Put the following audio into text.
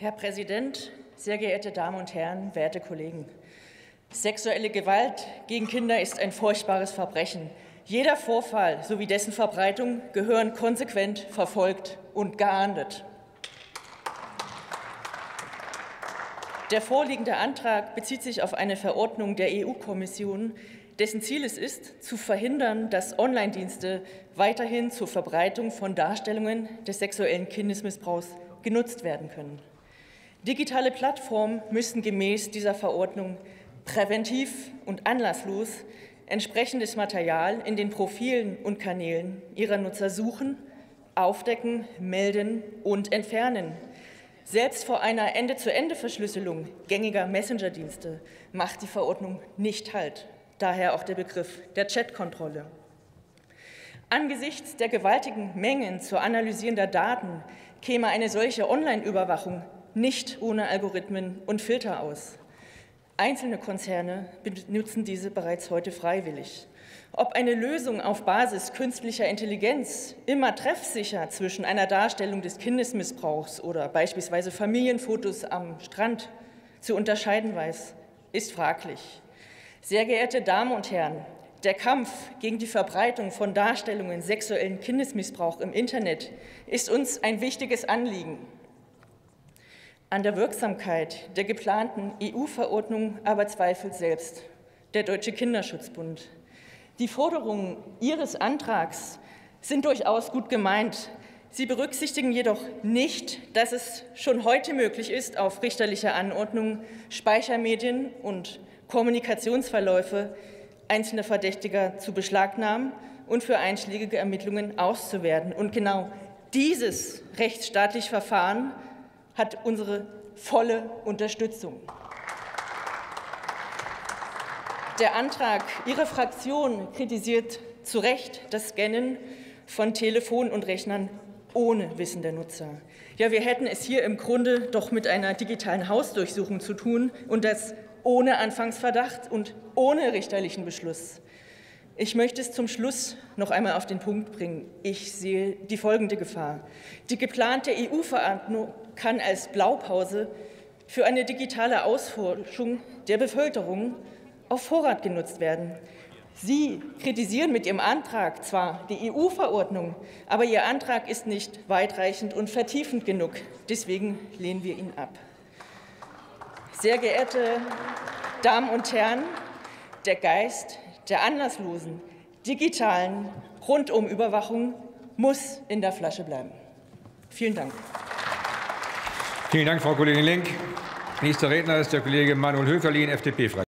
Herr Präsident, sehr geehrte Damen und Herren, werte Kollegen! Sexuelle Gewalt gegen Kinder ist ein furchtbares Verbrechen. Jeder Vorfall sowie dessen Verbreitung gehören konsequent verfolgt und geahndet. Der vorliegende Antrag bezieht sich auf eine Verordnung der EU-Kommission, dessen Ziel es ist, zu verhindern, dass Online-Dienste weiterhin zur Verbreitung von Darstellungen des sexuellen Kindesmissbrauchs genutzt werden können. Digitale Plattformen müssen gemäß dieser Verordnung präventiv und anlasslos entsprechendes Material in den Profilen und Kanälen ihrer Nutzer suchen, aufdecken, melden und entfernen. Selbst vor einer Ende-zu-Ende-Verschlüsselung gängiger Messenger-Dienste macht die Verordnung nicht Halt. Daher auch der Begriff der Chatkontrolle. Angesichts der gewaltigen Mengen zu analysierender Daten käme eine solche Online-Überwachung nicht ohne Algorithmen und Filter aus. Einzelne Konzerne benutzen diese bereits heute freiwillig. Ob eine Lösung auf Basis künstlicher Intelligenz immer treffsicher zwischen einer Darstellung des Kindesmissbrauchs oder beispielsweise Familienfotos am Strand zu unterscheiden weiß, ist fraglich. Sehr geehrte Damen und Herren, der Kampf gegen die Verbreitung von Darstellungen sexuellen Kindesmissbrauchs im Internet ist uns ein wichtiges Anliegen. An der Wirksamkeit der geplanten EU-Verordnung aber zweifelt selbst der Deutsche Kinderschutzbund. Die Forderungen Ihres Antrags sind durchaus gut gemeint. Sie berücksichtigen jedoch nicht, dass es schon heute möglich ist, auf richterliche Anordnung Speichermedien und Kommunikationsverläufe einzelner Verdächtiger zu beschlagnahmen und für einschlägige Ermittlungen auszuwerten. Und genau dieses rechtsstaatliche Verfahren hat unsere volle Unterstützung. Der Antrag Ihrer Fraktion kritisiert zu Recht das Scannen von Telefon und Rechnern ohne Wissen der Nutzer. Ja, wir hätten es hier im Grunde doch mit einer digitalen Hausdurchsuchung zu tun, und das ohne Anfangsverdacht und ohne richterlichen Beschluss. Ich möchte es zum Schluss noch einmal auf den Punkt bringen. Ich sehe die folgende Gefahr. Die geplante EU-Verordnung kann als Blaupause für eine digitale Ausforschung der Bevölkerung auf Vorrat genutzt werden. Sie kritisieren mit Ihrem Antrag zwar die EU-Verordnung, aber Ihr Antrag ist nicht weitreichend und vertiefend genug. Deswegen lehnen wir ihn ab. Sehr geehrte Damen und Herren, der Geist der anlasslosen, digitalen Rundumüberwachung muss in der Flasche bleiben. Vielen Dank. Vielen Dank, Frau Kollegin Link. Nächster Redner ist der Kollege Manuel Höferlin, FDP-Fraktion.